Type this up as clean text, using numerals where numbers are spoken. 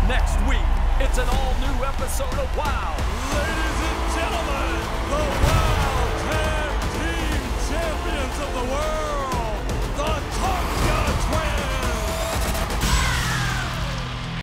Next week, it's an all-new episode of WOW!